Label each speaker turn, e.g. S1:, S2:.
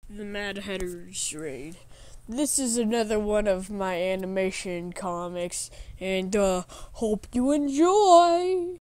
S1: the Mad Hatter's Raid. This is another one of my animation comics, and hope you enjoy!